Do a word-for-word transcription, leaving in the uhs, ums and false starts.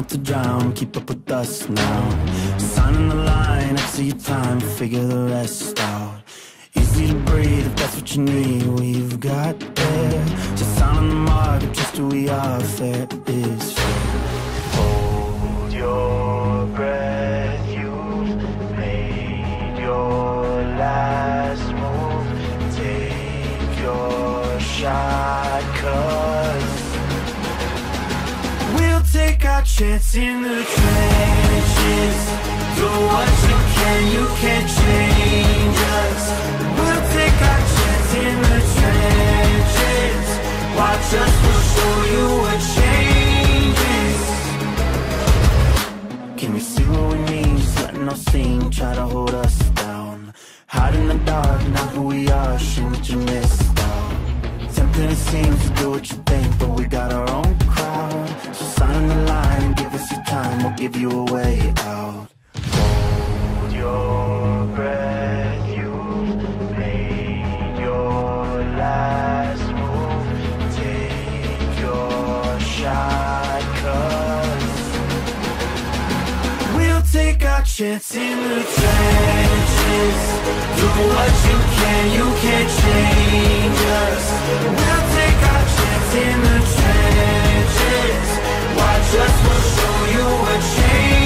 to drown, keep up with us now. Signing the line, exit your time, figure the rest out. Easy to breathe if that's what you need, we've got there. Just sign on the mark, just who we are, fair is fair. Hold your breath, you've made your last move. Take your shot, cause we'll take our chance in the trenches. Do what you can, you can't change us. We'll take our chance in the trenches. Watch us, we'll show you what changes. Can we see what we need? Just letting our scene try to hold us down. Hide in the dark, not who we are, shit what you missed out. Tempting it seems to do what you think, but we got our own crowd. So sign on the line and give us your time, we'll give you a way out. Hold your breath, you've made your last move. Take your shot, cause we'll take our chance in the trenches. Do what you can, you can't change us. We'll take our chance in the trenches. Watch us, we'll show you what change.